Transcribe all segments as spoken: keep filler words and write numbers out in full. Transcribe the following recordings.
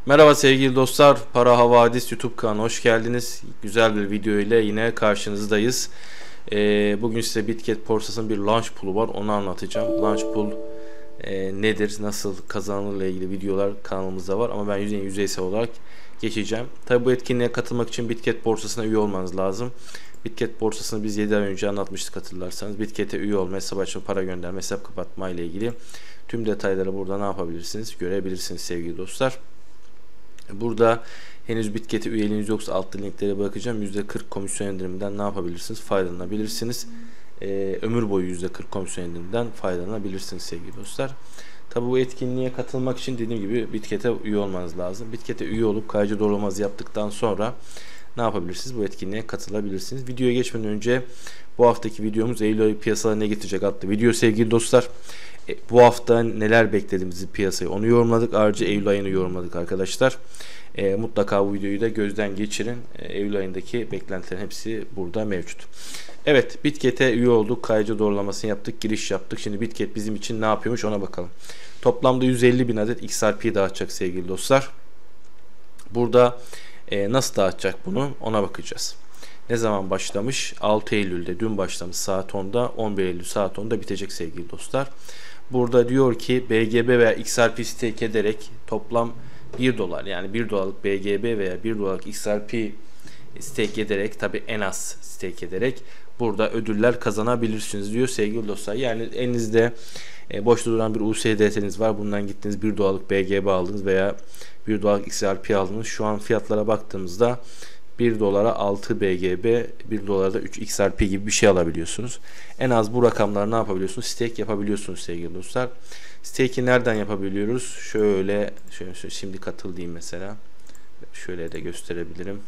Merhaba sevgili dostlar, Para Havadis YouTube kanalına hoş geldiniz. Güzel bir video ile yine karşınızdayız. Ee, bugün size Bitget borsasının bir launch pool'u var, onu anlatacağım. Launch pool e, nedir, nasıl kazanılır ile ilgili videolar kanalımızda var ama ben yüzey yüzeysel olarak geçeceğim. Tabi bu etkinliğe katılmak için Bitget borsasına üye olmanız lazım. Bitget borsasını biz yedi ay önce anlatmıştık hatırlarsanız. Bitget'e üye olma, hesap açma, para gönderme, hesap kapatma ile ilgili tüm detayları burada ne yapabilirsiniz, görebilirsiniz sevgili dostlar. Burada henüz Bitget'e üyeliğiniz yoksa altta linklere bırakacağım. yüzde kırk komisyon indiriminden ne yapabilirsiniz? Faydalanabilirsiniz. Ee, ömür boyu yüzde kırk komisyon indiriminden faydalanabilirsiniz sevgili dostlar. Tabi bu etkinliğe katılmak için dediğim gibi Bitget'e üye olmanız lazım. Bitget'e üye olup kayıcı doğrulamanızı yaptıktan sonra ne yapabilirsiniz? Bu etkinliğe katılabilirsiniz. Videoya geçmeden önce bu haftaki videomuz Eylül ayı piyasalara ne getirecek adlı video sevgili dostlar. E, bu hafta neler beklediğimizi piyasayı onu yorumladık. Ayrıca Eylül ayını yorumladık arkadaşlar. E, mutlaka bu videoyu da gözden geçirin. E, Eylül ayındaki beklentilerin hepsi burada mevcut. Evet, Bitget'e üye olduk. Kayıcı doğrulamasını yaptık. Giriş yaptık. Şimdi Bitget bizim için ne yapıyormuş ona bakalım. Toplamda yüz elli bin adet X R P dağıtacak sevgili dostlar. Burada e, nasıl dağıtacak bunu ona bakacağız. Ne zaman başlamış? altı Eylül'de dün başlamış saat onda, on bir Eylül saat onda bitecek sevgili dostlar. Burada diyor ki B G B veya X R P stake ederek toplam bir dolar, yani bir dolarlık B G B veya bir dolarlık X R P stake ederek, tabi en az stake ederek burada ödüller kazanabilirsiniz diyor sevgili dostlar. Yani elinizde e, boşta duran bir U S D T'niz var. Bundan gittiniz bir dolarlık B G B aldınız veya bir dolarlık X R P aldınız. Şu an fiyatlara baktığımızda bir dolara altı B G B, bir dolara da üç X R P gibi bir şey alabiliyorsunuz. En az bu rakamları ne yapabiliyorsunuz? Stake yapabiliyorsunuz sevgili dostlar. Stake'i nereden yapabiliyoruz? Şöyle, şöyle, şöyle şimdi katıl diyeyim mesela. Şöyle de gösterebilirim.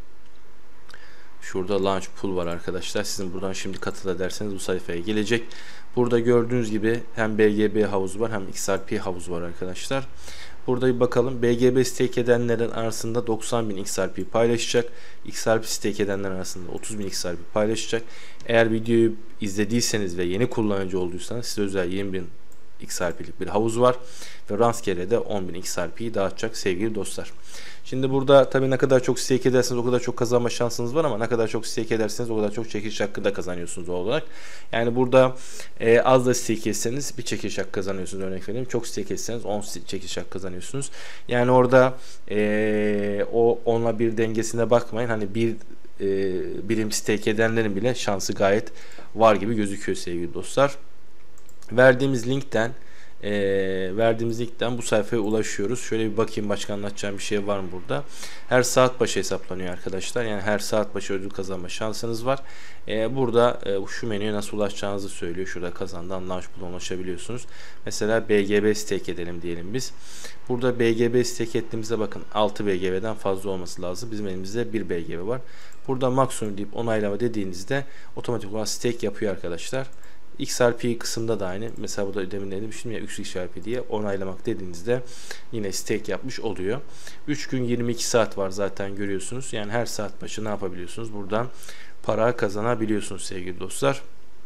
Şurada launch pool var arkadaşlar. Sizin buradan şimdi katıl ederseniz bu sayfaya gelecek. Burada gördüğünüz gibi hem B G B havuzu var hem X R P havuzu var arkadaşlar. Burada bir bakalım. B G B stake edenlerin arasında doksan bin X R P paylaşacak. X R P stake edenler arasında otuz bin X R P paylaşacak. Eğer videoyu izlediyseniz ve yeni kullanıcı olduysanız size özel yirmi bin X R P'lik bir havuz var. Ve rastgele de on bin X R P'yi dağıtacak sevgili dostlar. Şimdi burada tabii ne kadar çok stake ederseniz o kadar çok kazanma şansınız var ama ne kadar çok stake ederseniz o kadar çok çekiliş hakkı da kazanıyorsunuz doğal olarak. Yani burada e, az da stake etseniz bir çekiliş hakkı kazanıyorsunuz, örnek vereyim. Çok stake etseniz on çekiliş hakkı kazanıyorsunuz. Yani orada e, o onla bir dengesine bakmayın. Hani bir e, birim stake edenlerin bile şansı gayet var gibi gözüküyor sevgili dostlar. Verdiğimiz linkten E, verdiğimiz linkten bu sayfaya ulaşıyoruz. Şöyle bir bakayım, başka anlatacağım bir şey var mı burada? Her saat başı hesaplanıyor arkadaşlar. Yani her saat başı ödül kazanma şansınız var. E, burada e, şu menüye nasıl ulaşacağınızı söylüyor. Şurada kazandan launch pool'a ulaşabiliyorsunuz. Mesela B G B stake edelim diyelim biz. Burada B G B stake ettiğimizde bakın altı B G B'den fazla olması lazım. Bizim elimizde bir B G B var. Burada maksimum deyip onaylama dediğinizde otomatik olarak stake yapıyor arkadaşlar. X R P kısımda da aynı. Mesela burada demin demiştim ya üç X R P diye onaylamak dediğinizde yine stake yapmış oluyor. üç gün yirmi iki saat var zaten görüyorsunuz. Yani her saat başı ne yapabiliyorsunuz? Buradan para kazanabiliyorsunuz sevgili dostlar.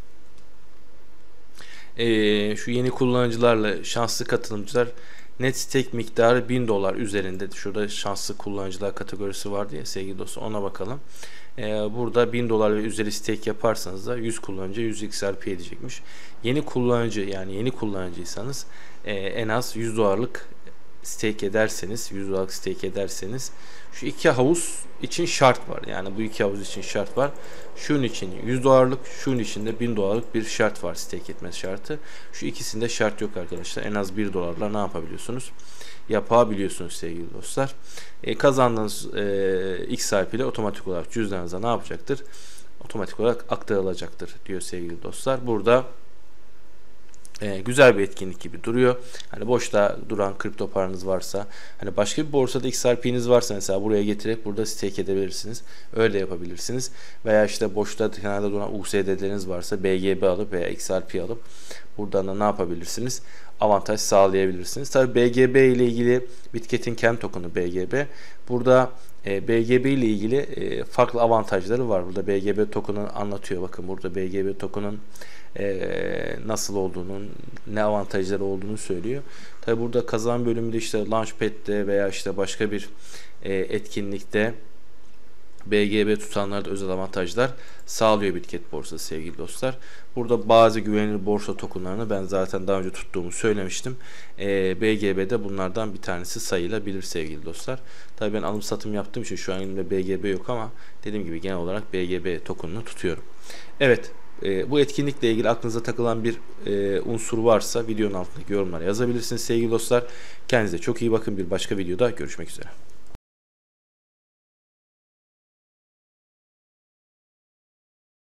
Ee, şu yeni kullanıcılarla şanslı katılımcılar net stake miktarı bin dolar üzerinde. Şurada şanslı kullanıcılar kategorisi var diye sevgili dostlar, ona bakalım. Ee, burada bin dolar ve üzeri stake yaparsanız da yüz kullanıcı yüz X R P edecekmiş. Yeni kullanıcı, yani yeni kullanıcıysanız e, en az yüz dolarlık stake ederseniz, yüz dolarlık stake ederseniz şu iki havuz için şart var. Yani bu iki havuz için şart var. Şunun için yüz dolarlık, şunun için de bin dolarlık bir şart var, stake etme şartı. Şu ikisinde şart yok arkadaşlar. En az bir dolarla ne yapabiliyorsunuz? Yapabiliyorsunuz sevgili dostlar. E, kazandığınız e, X R P ile otomatik olarak cüzdanınıza ne yapacaktır? Otomatik olarak aktarılacaktır diyor sevgili dostlar. Burada Ee, güzel bir etkinlik gibi duruyor. Hani boşta duran kripto paranız varsa, hani başka bir borsada X R P'niz varsa mesela buraya getirip burada stake edebilirsiniz. Öyle yapabilirsiniz. Veya işte boşta kenarda duran U S D T'leriniz varsa B G B alıp veya X R P alıp buradan da ne yapabilirsiniz? Avantaj sağlayabilirsiniz. Tabi B G B ile ilgili Bitket'in kendi tokenu B G B. Burada e, B G B ile ilgili e, farklı avantajları var. Burada B G B token'ı anlatıyor. Bakın burada B G B token'ın e, nasıl olduğunun, ne avantajları olduğunu söylüyor. Tabi burada kazan bölümünde işte Launchpad'de veya işte başka bir e, etkinlikte B G B tutanlarda özel avantajlar sağlıyor Bitget borsası sevgili dostlar. Burada bazı güvenilir borsa tokenlarını ben zaten daha önce tuttuğumu söylemiştim. E, B G B'de bunlardan bir tanesi sayılabilir sevgili dostlar. Tabii ben alım satım yaptığım için şu an elimde B G B yok ama dediğim gibi genel olarak B G B tokenunu tutuyorum. Evet, e, bu etkinlikle ilgili aklınıza takılan bir e, unsur varsa videonun altındaki yorumlara yazabilirsiniz sevgili dostlar. Kendinize çok iyi bakın. Bir başka videoda görüşmek üzere.